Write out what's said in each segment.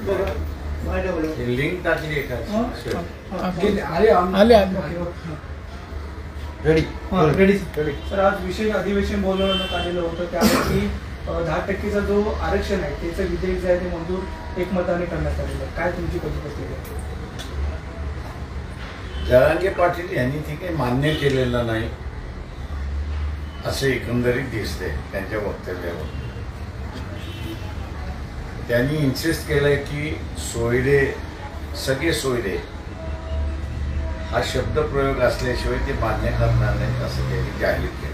Link टाकली एका ready sir, आज विशेष अधिवेशन बोलवण्यात आलेलं होतं त्यापैकी 10% जो आरक्षण आहे त्याचं विधेयक जे आहे ते मंजूर एकमताने करण्यात आलेलं आहे. काय तुमची प्रतिक्रिया आहे? जरांगे पाटील यांनी ती काही मान्य केलेलं नाही असे एकंदरीत दिसते त्यांच्या वक्तव्यावर. त्यांनी इन्सिस्ट केलंय की सोयरे, सगळे सोयरे हा शब्द प्रयोग असल्याशिवाय ते मान्य करणार नाहीत असं त्यांनी जाहीर केलं.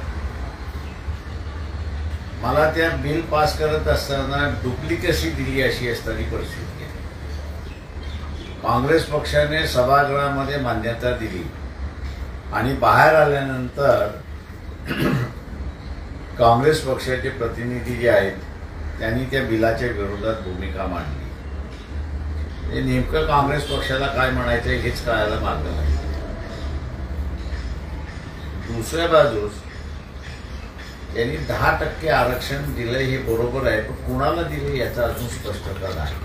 मला त्या बिल पास करत असताना डुप्लिकेसी दिली अशी असणारी परिस्थिती आहे. काँग्रेस पक्षाने सभागृहामध्ये मान्यता दिली आणि बाहेर आल्यानंतर काँग्रेस पक्षाचे प्रतिनिधी जे आहेत त्यांनी त्या बिलाच्या विरोधात भूमिका मांडली. हे नेमकं काँग्रेस पक्षाला काय म्हणायचं हेच कळायला मार्ग नाही. दुसऱ्या बाजूस त्यांनी 10% आरक्षण दिलंय हे बरोबर आहे, पण कुणाला दिले याचा अजून स्पष्टता नाही.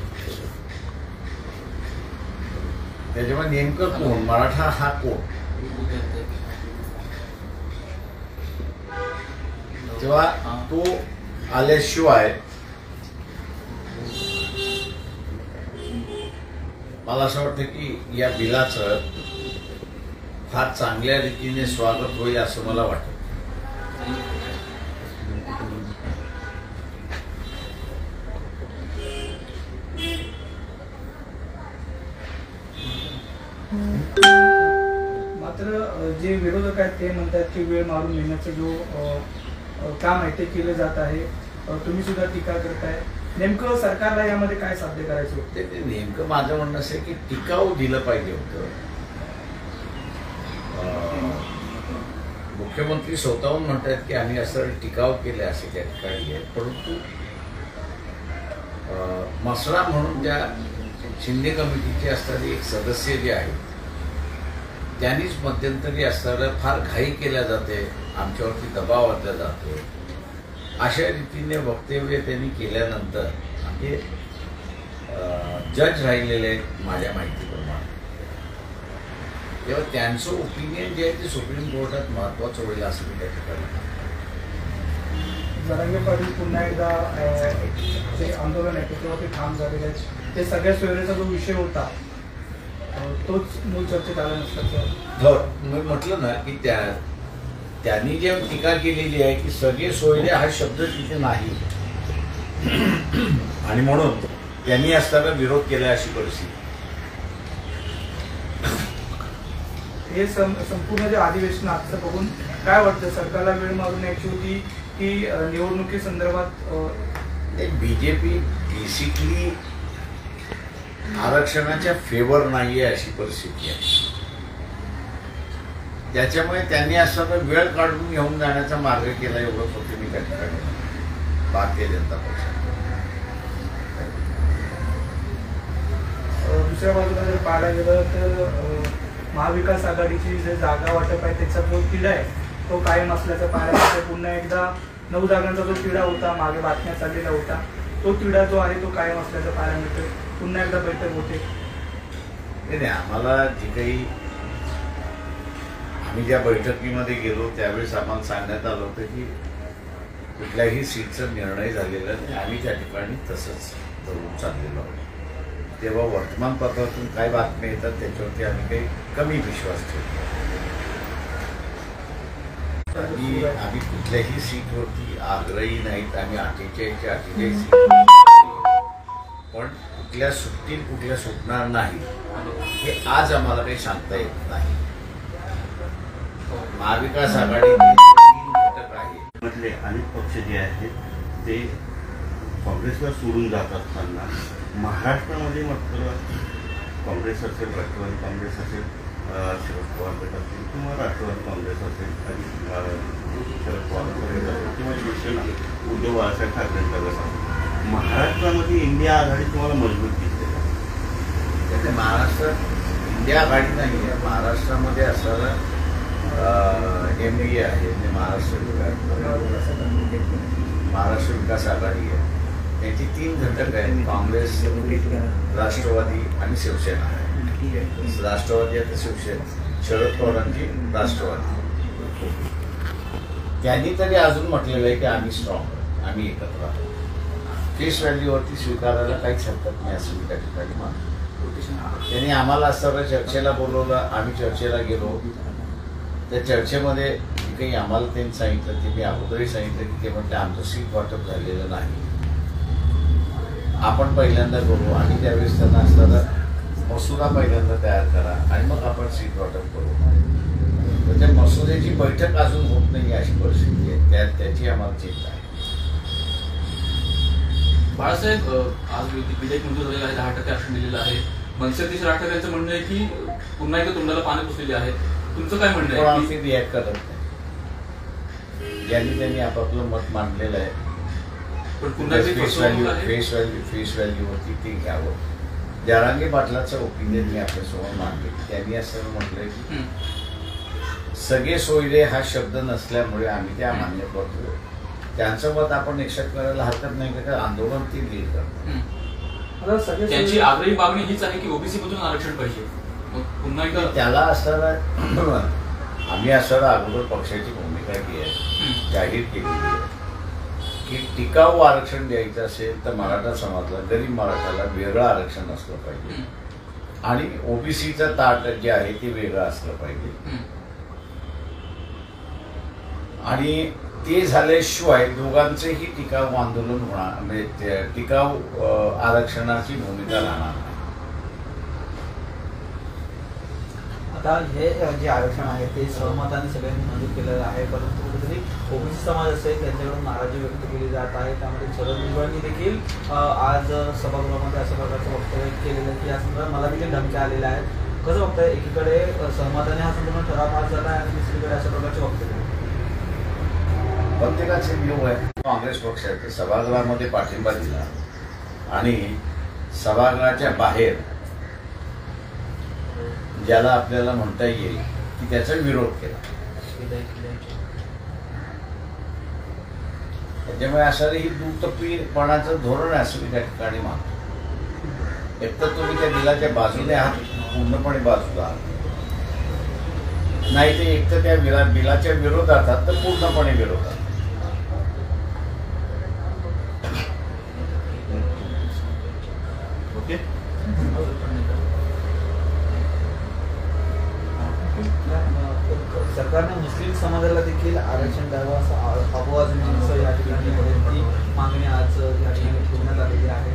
त्याच्यामुळे नेमकं कोण, मराठा हा कोण, तेव्हा तो आल्याशिवाय मला असं वाटतं की या बिलाचं फार चांगल्या रीतीने स्वागत होईल असं मला वाटतं. मात्र जे विरोधक आहेत ते म्हणतात की वेळ मारून नेण्याचं जो काम आहे ते केलं जात आहे. तुम्ही सुद्धा टीका करताय. नेमकं सरकारला यामध्ये काय साध्य करायचं होतं? ते नेमकं माझं म्हणणं असं आहे की टिकाऊ दिलं पाहिजे होतं. मुख्यमंत्री स्वतःहून म्हणतात की आम्ही असं टिकाव केले असे त्या ठिकाणी आहे, परंतु मसरा म्हणून त्या शिंदे कमिटीचे असणारे एक सदस्य जे आहेत त्यांनीच मध्यंतरी असताना फार घाई केल्या जाते, आमच्यावरती दबाव आणला जातो अशा रीतीने वक्तव्य त्यांनी केल्यानंतर म्हणजे जज राहिलेले आहेत माझ्या माहितीप्रमाणे. तेव्हा त्यांचं ओपिनियन जे आहे ते सुप्रीम कोर्टात महत्वाचं होईल असं मी त्या ठिकाणी. जरांगे पाटील पुन्हा एकदा जे आंदोलन आहे त्याच्यावरती ठाम झालेले आहेत. ते सगळ्या सोयरेचा जो विषय होता तोच मूळ चर्चेत आला नसल्याचं मी म्हटलं ना की त्यांनी जे टीका केलेली आहे की सगळे सोयरे हा शब्द तिथे नाही आणि म्हणून त्यांनी असताना विरोध केला अशी परिस्थिती. हे संपूर्ण जे अधिवेशन आजचं बघून काय वाटतं, सरकारला वेळ मारून यायची होती की निवडणुकी संदर्भात बीजेपी बेसिकली आरक्षणाच्या फेवर नाहीये अशी परिस्थिती आहे. त्याच्यामुळे त्यांनी असं वेळ काढून घेऊन जाण्याचा मार्ग केला एवढंच होते मी त्या ठिकाणी भारतीय जनता पक्ष. दुसऱ्या बाजूला जर पाहायला गेलं तर महाविकास आघाडीची जे जागा वाटप आहे त्याचा जो तिढा आहे तो कायम असल्याचा पाहायला मिळतो. पुन्हा एकदा 9 जागांचा जो तिढा होता मागे बातम्या चाललेला होता तो तिढा जो आहे तो कायम असल्याचं पाहायला मिळतो. पुन्हा एकदा बैठक होते. नाही, आम्हाला जे काही आम्ही ज्या बैठकीमध्ये गेलो त्यावेळेस आम्हाला सांगण्यात आलं होतं की कुठल्याही सीटचा निर्णय झालेला नाही, आम्ही त्या ठिकाणी तसंच धरून चाललेलो आहोत. तेव्हा वर्तमानपत्रातून काय बातम्या येतात त्याच्यावरती आम्ही काही कमी विश्वास ठेवतो. आम्ही कुठल्याही सीटवरती आग्रही नाहीत. आम्ही 48 सीट, पण कुठल्या सुटतील कुठल्या सुटणार नाही हे आज आम्हाला काही सांगता येत नाही. महाविकास आघाडी 3 घटक आहेत मधले अनेक पक्ष जे आहेत ते काँग्रेसला सोडून जात असताना महाराष्ट्रामध्ये मात्र काँग्रेस असेल, राष्ट्रवादी काँग्रेस असेल, शरद पवार गट असेल किंवा राष्ट्रवादी काँग्रेस असेल आणि शरद पवार गट असेल किंवा शिवसेना उद्धव बाळासाहेब ठाकरेंचा गट असेल, महाराष्ट्रामध्ये इंडिया आघाडी तुम्हाला मजबूत दिसते का? त्याने महाराष्ट्रात इंडिया आघाडी नाही आहे. महाराष्ट्रामध्ये असणारा MVA आहे, महाराष्ट्र विकास आघाडी आहे. त्याचे 3 घटक आहेत, काँग्रेस, राष्ट्रवादी आणि शिवसेना. राष्ट्रवादी आता शिवसेना, शरद पवारांची राष्ट्रवादी. त्यांनी तरी अजून म्हटलेलं आहे की आम्ही स्ट्रॉंग, आम्ही एकत्र आहोत. फेस व्हॅल्यूवरती स्वीकारायला काहीच हरकत नाही असं मी त्या ठिकाणी मानतो. त्यांनी आम्हाला असं चर्चेला बोलवलं, आम्ही चर्चेला गेलो. त्या चर्चेमध्ये जे काही आम्हाला त्यांनी सांगितलं ते मी अगोदरही सांगितलं की ते म्हटलं आमचं सीट वाटप झालेलं नाही, आपण पहिल्यांदा करू. आणि त्यावेळेस त्यांना असताना मसुदा पहिल्यांदा तयार करा आणि मग आपण सीट वाटप करू. तर त्या मसुद्याची बैठक अजून होत नाही अशी परिस्थिती आहे. त्याची आम्हाला चिंता आहे. बाळासाहेब, आज विधेयक मंजूर झालेलं आहे, 10% आरक्षण दिलेलं आहे. मनसेतील राज ठाकरेंचं म्हणणं आहे की पुन्हा एकदा तोंडाला पाणी पुसलेले आहे. तुमचं काय म्हणणं आहे? कोणी रिॲक्ट करत नाही. ज्यांनी त्यांनी आपापलं मत मांडलेलं आहे. पण पुन्हा फेस व्हॅल्यूवरती ते घ्यावं. जरांगे पाटलाचं ओपिनियन मी आपल्यासमोर मांडले. त्यांनी असं म्हटलंय की सगळे सोयरे हा शब्द नसल्यामुळे आम्ही त्या मान्य करतो. त्यांचं मत आपण एक्सेप्ट करायला हरकत नाही का, आंदोलन ती लीड करतो. त्यांची आग्रही मागणी हीच आहे की ओबीसी मधून आरक्षण पाहिजे. मग पुन्हा एकदा त्याला असताना आम्ही असताना अगोदर पक्षाची भूमिका जी आहे जाहीर केलेली आहे की टिकाऊ आरक्षण द्यायचं असेल तर मराठा समाजाला, गरीब मराठाला वेगळं आरक्षण असलं पाहिजे आणि ओबीसीचं ताट जे आहे ते वेगळं असलं पाहिजे. आणि ते झाल्याशिवाय दोघांचेही टिकाऊ आंदोलन होणार, म्हणजे टिकाऊ आरक्षणाची भूमिका राहणार नाही. आता हे जे आरक्षण आहे ते सहमताने सगळ्यांनी मंजूर केलेलं आहे, परंतु कुठेतरी ओबीसी समाज असेल त्यांच्याकडून नाराजी व्यक्त केली जात आहे. त्यामध्ये शरद भुजबळांनी देखील आज सभागृहामध्ये अशा प्रकारचं वक्तव्य केलेलं की या संदर्भात मला देखील धमक्या आलेल्या आहेत. कसं बघताय, एकीकडे सहमताने हा संदर्भात ठराव पास झाला आणि दुसरीकडे अशा प्रकारचे वक्तव्य. प्रत्येकाचे व्ह्यू आहे. काँग्रेस पक्षाचे सभागृहामध्ये पाठिंबा दिला आणि सभागृहाच्या बाहेर ज्याला आपल्याला म्हणता येईल की त्याचा विरोध केला. त्याच्यामुळे असं ही दुटप्पीपणाचं धोरण असं मी त्या ठिकाणी मानतो. एक तर तुम्ही त्या बिलाच्या बाजूने आहात, पूर्णपणे बाजूला आहात, नाही ते एक तर त्या बिलाच्या विरोधात आहात तर पूर्णपणे विरोधात. ओके. सरकारने मुस्लिम समाजाला देखील आरक्षण द्यावं असं आवाज या ठिकाणी मागणी आज या ठिकाणी ठेवण्यात आलेली आहे.